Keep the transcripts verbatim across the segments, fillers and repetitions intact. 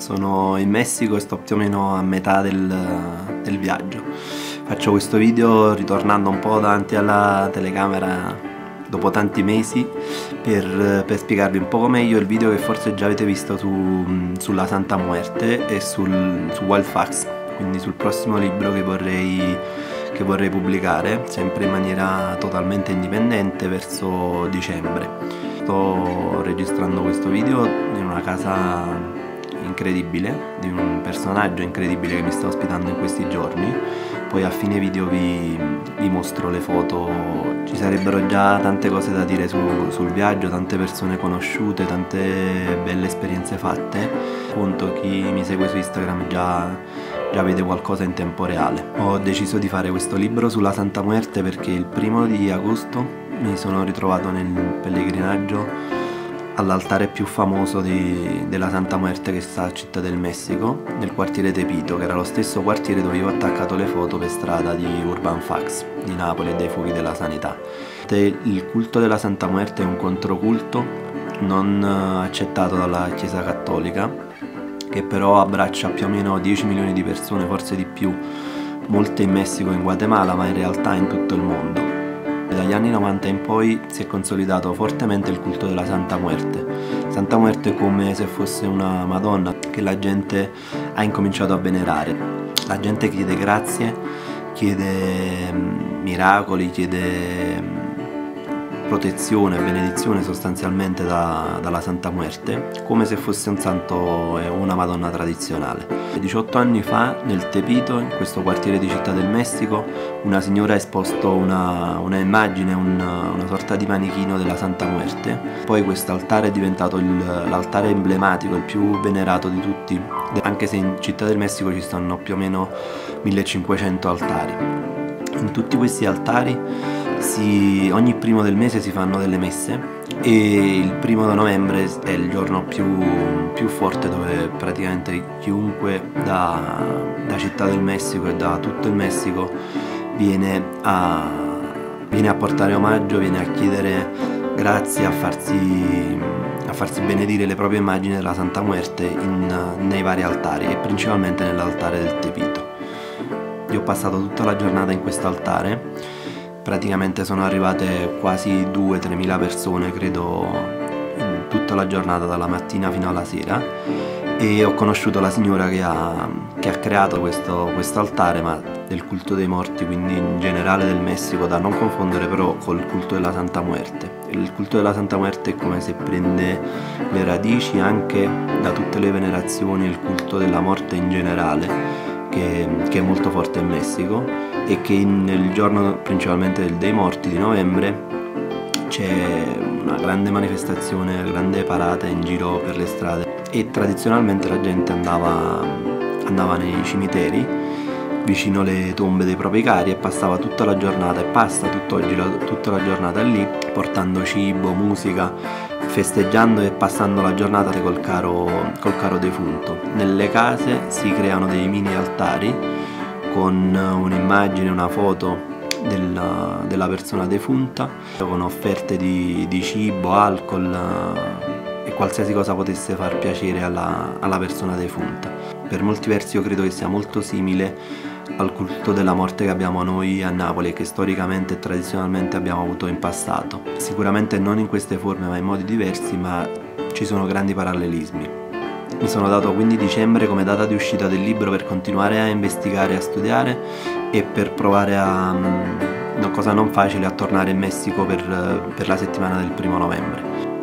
Sono in Messico e sto più o meno a metà del, del viaggio. Faccio questo video ritornando un po' davanti alla telecamera dopo tanti mesi per, per spiegarvi un poco meglio il video che forse già avete visto su, sulla Santa Muerte e sul, su Wild Facts, quindi sul prossimo libro che vorrei, che vorrei pubblicare, sempre in maniera totalmente indipendente verso dicembre. Sto registrando questo video in una casa incredibile, di un personaggio incredibile che mi sta ospitando in questi giorni. Poi a fine video vi, vi mostro le foto. Ci sarebbero già tante cose da dire su, sul viaggio, tante persone conosciute, tante belle esperienze fatte. Appunto, chi mi segue su Instagram già, già vede qualcosa in tempo reale. Ho deciso di fare questo libro sulla Santa Muerte perché il primo di agosto mi sono ritrovato nel pellegrinaggio all'altare più famoso di, della Santa Muerte, che sta a Città del Messico, nel quartiere Tepito, che era lo stesso quartiere dove io ho attaccato le foto per strada di Urban Facts di Napoli e dei fuochi della sanità. Il culto della Santa Muerte è un controculto non accettato dalla Chiesa Cattolica, che però abbraccia più o meno dieci milioni di persone, forse di più, molte in Messico e in Guatemala, ma in realtà in tutto il mondo. Dagli anni novanta in poi si è consolidato fortemente il culto della Santa Muerte. Santa Muerte come se fosse una Madonna che la gente ha incominciato a venerare. La gente chiede grazie, chiede miracoli, chiede protezione e benedizione sostanzialmente da, dalla Santa Muerte, come se fosse un santo e una Madonna tradizionale. diciotto anni fa nel Tepito, in questo quartiere di Città del Messico, una signora ha esposto una, una immagine, un, una sorta di manichino della Santa Muerte. Poi questo altare è diventato l'altare emblematico, il più venerato di tutti, anche se in Città del Messico ci stanno più o meno millecinquecento altari. In tutti questi altari Si, ogni primo del mese si fanno delle messe e il primo di novembre è il giorno più, più forte, dove praticamente chiunque da, da Città del Messico e da tutto il Messico viene a, viene a portare omaggio, viene a chiedere grazie, a farsi, a farsi benedire le proprie immagini della Santa Muerte in, nei vari altari, e principalmente nell'altare del Tepito. Io ho passato tutta la giornata in questo altare. Praticamente sono arrivate quasi due-tre mila persone, credo, in tutta la giornata, dalla mattina fino alla sera, e ho conosciuto la signora che ha, che ha creato questo, questo altare, ma del culto dei morti, quindi in generale del Messico, da non confondere però col culto della Santa Muerte. Il culto della Santa Muerte è come se prende le radici anche da tutte le venerazioni e il culto della morte in generale, che, che è molto forte in Messico, e che nel giorno principalmente dei morti di novembre c'è una grande manifestazione, una grande parata in giro per le strade, e tradizionalmente la gente andava, andava nei cimiteri vicino alle tombe dei propri cari e passava tutta la giornata, e passa tutt'oggi la, tutta la giornata lì, portando cibo, musica, festeggiando e passando la giornata col caro, col caro defunto. Nelle case si creano dei mini altari con un'immagine, una foto della, della persona defunta, con offerte di, di cibo, alcol e qualsiasi cosa potesse far piacere alla, alla persona defunta. Per molti versi io credo che sia molto simile al culto della morte che abbiamo noi a Napoli e che storicamente e tradizionalmente abbiamo avuto in passato. Sicuramente non in queste forme ma in modi diversi, ma ci sono grandi parallelismi. Mi sono dato quindi dicembre come data di uscita del libro per continuare a investigare, a studiare e per provare a, una cosa non facile, a tornare in Messico per, per la settimana del primo novembre.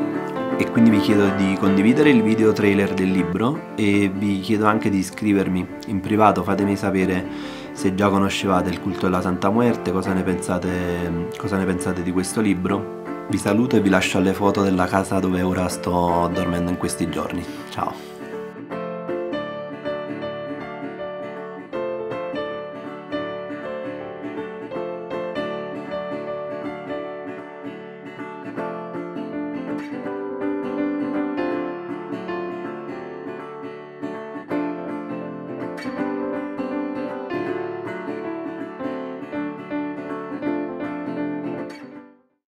E quindi vi chiedo di condividere il video trailer del libro, e vi chiedo anche di iscrivermi in privato. Fatemi sapere se già conoscevate il culto della Santa Muerte, cosa ne pensate, cosa ne pensate di questo libro. Vi saluto e vi lascio alle foto della casa dove ora sto dormendo in questi giorni. Ciao!